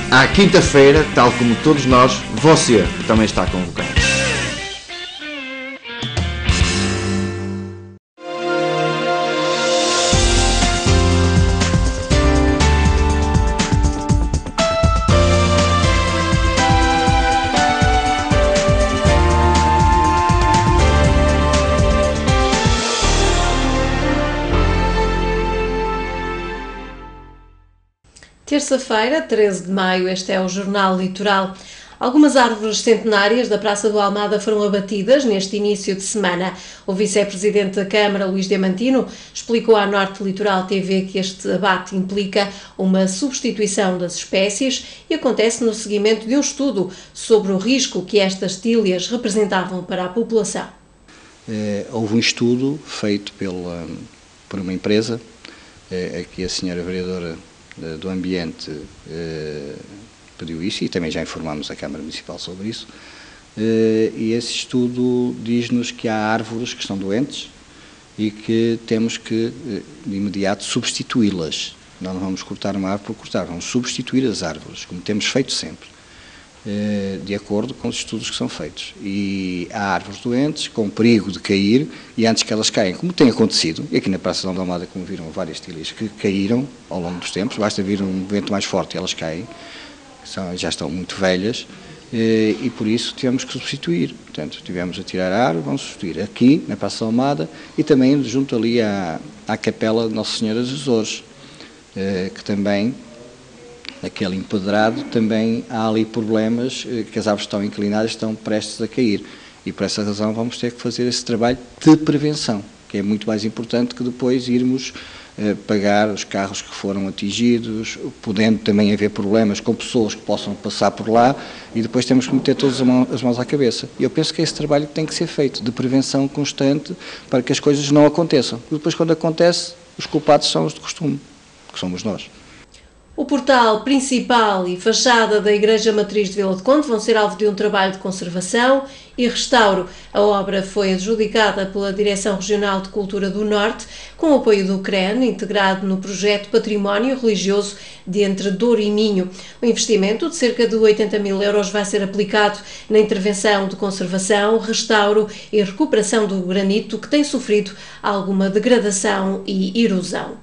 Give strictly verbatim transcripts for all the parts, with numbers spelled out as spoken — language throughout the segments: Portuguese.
À quinta-feira, tal como todos nós, você também está convocado. Terça-feira, treze de maio, este é o Jornal Litoral. Algumas árvores centenárias da Praça do Almada foram abatidas neste início de semana. O vice-presidente da Câmara, Luís Diamantino, explicou à Norte Litoral T V que este abate implica uma substituição das espécies e acontece no seguimento de um estudo sobre o risco que estas tílias representavam para a população. É, houve um estudo feito pela, por uma empresa, é, aqui a senhora vereadora do Ambiente eh, pediu isso e também já informámos a Câmara Municipal sobre isso, eh, e esse estudo diz-nos que há árvores que estão doentes e que temos que de imediato substituí-las. Nós não vamos cortar uma árvore por cortar, vamos substituir as árvores, como temos feito sempre, eh, de acordo com os estudos que são feitos. E há árvores doentes com perigo de cair e antes que elas caem, como tem acontecido, e aqui na Praça de Almada, como viram, várias tílias que caíram ao longo dos tempos, basta vir um vento mais forte e elas caem, são, já estão muito velhas, eh, e por isso tivemos que substituir. Portanto, tivemos a tirar a árvore, vamos substituir aqui na Praça de Almada e também junto ali à, à Capela de Nossa Senhora dos Açores, eh, que também, aquele empedrado, também há ali problemas, eh, que as árvores estão inclinadas, estão prestes a cair. E por essa razão vamos ter que fazer esse trabalho de prevenção, que é muito mais importante que depois irmos eh, pagar os carros que foram atingidos, podendo também haver problemas com pessoas que possam passar por lá e depois temos que meter todas as mãos à cabeça. E eu penso que é esse trabalho que tem que ser feito, de prevenção constante, para que as coisas não aconteçam. E depois, quando acontece, os culpados são os de costume, que somos nós. O portal principal e fachada da Igreja Matriz de Vila de Conde vão ser alvo de um trabalho de conservação e restauro. A obra foi adjudicada pela Direção Regional de Cultura do Norte, com o apoio do C R E N, integrado no projeto Património Religioso de Entre Douro e Minho. O investimento de cerca de oitenta mil euros vai ser aplicado na intervenção de conservação, restauro e recuperação do granito, que tem sofrido alguma degradação e erosão.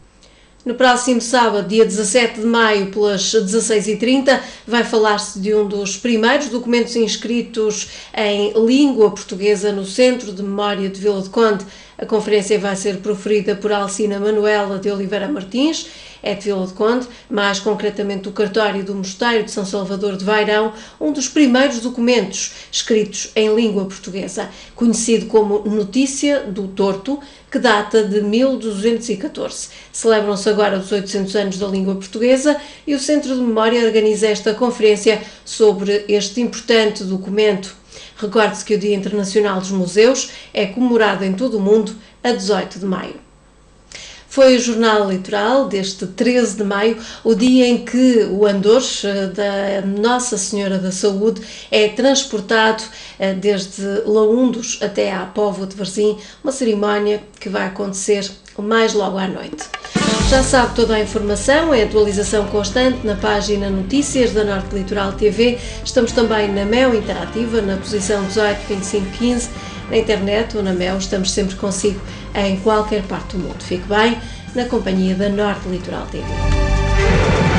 No próximo sábado, dia dezassete de maio, pelas dezasseis e trinta, vai falar-se de um dos primeiros documentos inscritos em língua portuguesa no Centro de Memória de Vila de Conde. A conferência vai ser proferida por Alcina Manuela de Oliveira Martins, é de Vila de Conde, mais concretamente do cartório do Mosteiro de São Salvador de Vairão, um dos primeiros documentos escritos em língua portuguesa, conhecido como Notícia do Torto, que data de mil duzentos e catorze. Celebram-se agora os oitocentos anos da língua portuguesa e o Centro de Memória organiza esta conferência sobre este importante documento. Recorde-se que o Dia Internacional dos Museus é comemorado em todo o mundo a dezoito de maio. Foi o Jornal Litoral deste treze de maio, o dia em que o Andor da Nossa Senhora da Saúde é transportado desde Laundos até à Póvoa de Varzim, uma cerimónia que vai acontecer mais logo à noite. Já sabe toda a informação, é atualização constante na página Notícias da Norte Litoral T V. Estamos também na Mel Interativa, na posição dezoito, vinte e cinco, quinze. Na internet ou na Mel, estamos sempre consigo em qualquer parte do mundo. Fique bem na companhia da Norte Litoral T V.